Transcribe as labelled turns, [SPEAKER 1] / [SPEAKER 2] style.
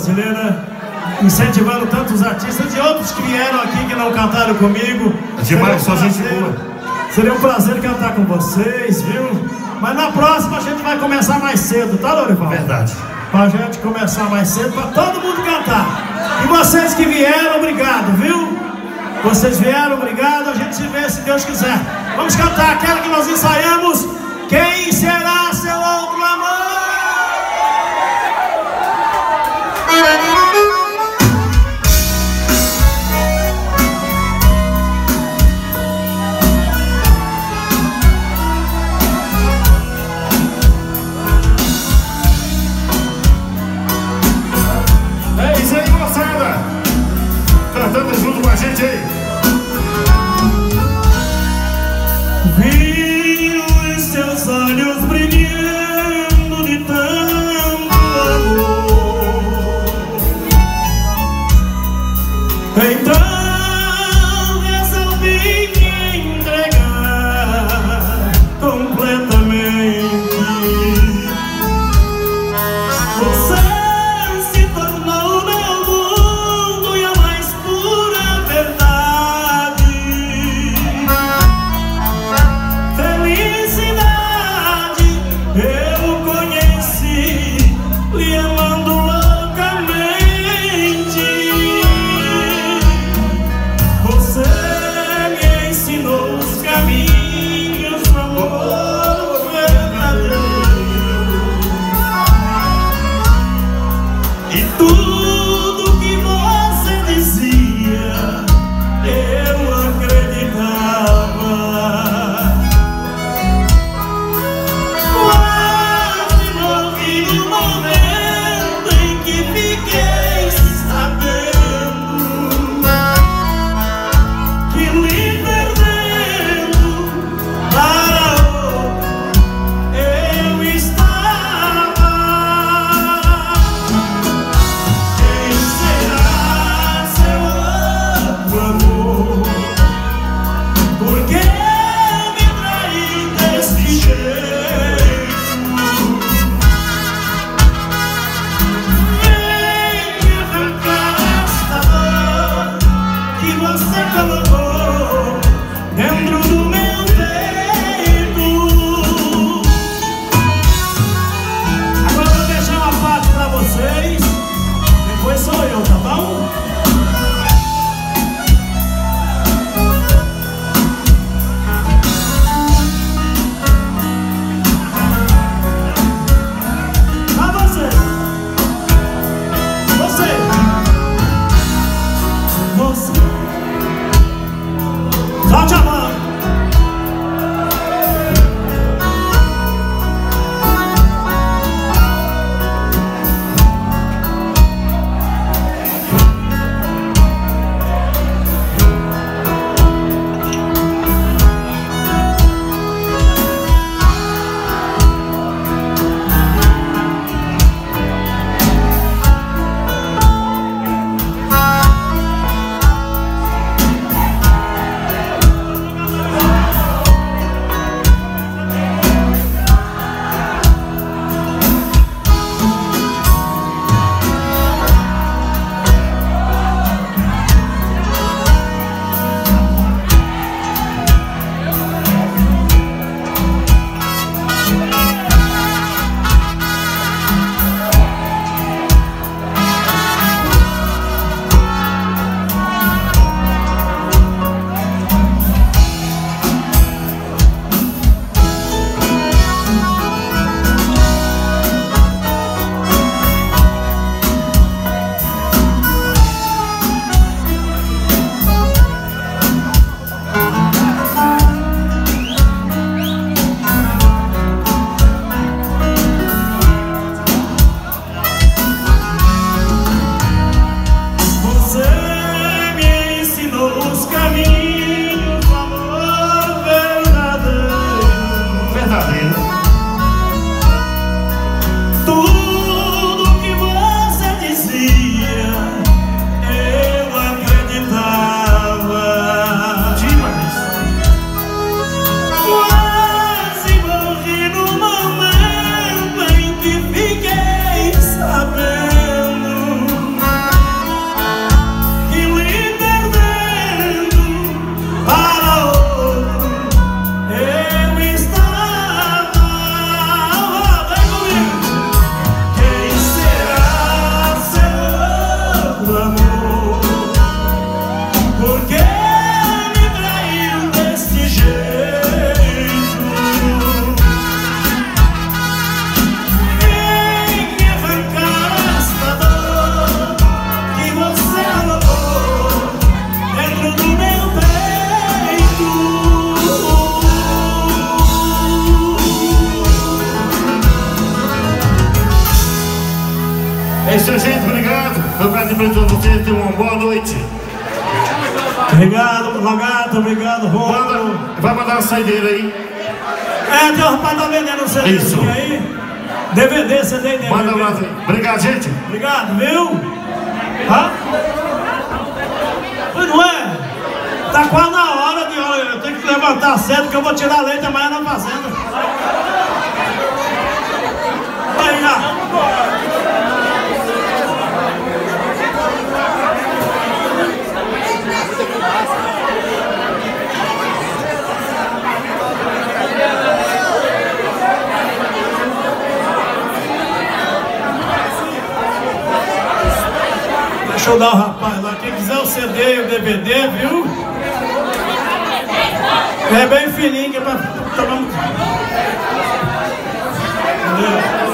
[SPEAKER 1] brasileira, incentivando tantos artistas e outros que vieram aqui que não cantaram comigo.
[SPEAKER 2] Demais, só gente boa.
[SPEAKER 1] Seria um prazer cantar com vocês, viu? Mas na próxima a gente vai começar mais cedo, tá, Lorival?
[SPEAKER 2] Verdade.
[SPEAKER 1] Pra gente começar mais cedo, pra todo mundo cantar. E vocês que vieram, obrigado, viu? Vocês vieram, obrigado. A gente se vê se Deus quiser. Vamos cantar aquela que nós ensaiamos. Quem será seu outro amor?
[SPEAKER 2] É isso aí, moçada! Cantando junto com a gente aí.
[SPEAKER 1] Vi os seus olhos brilhando de tanto amor. Então resolvi me entregar completamente. Você se tornou meu mundo e a mais pura verdade. Felicidade eu conheci, lhe amando loucamente. Você me ensinou os caminhos do amor verdadeiro. E tudo que você dizia, eu acreditava. Quase morri no momento em que fiquei sabendo que lhe perdendo para outro eu estava. Quem será seu outro amor? Por que me traiu desse jeito? Quem
[SPEAKER 2] obrigado. Eu quero dizer para vocês tenham uma boa noite.
[SPEAKER 1] Obrigado, Rogato, obrigado, Rômulo.
[SPEAKER 2] Vai mandar uma saideira aí.
[SPEAKER 1] É, tem um rapaz tá vendendo um CD aí. DVD, CD e DVD.
[SPEAKER 2] Manda lá. Obrigado, gente.
[SPEAKER 1] Obrigado, viu? Hã? Pois não é? Tá quase na hora de... Olha, eu tenho que levantar cedo que eu vou tirar leite amanhã na fazenda. Aí, já. Deixa eu dar o rapaz lá, quem quiser o CD e o DVD, viu? É bem fininho que é pra tomar... Entendeu?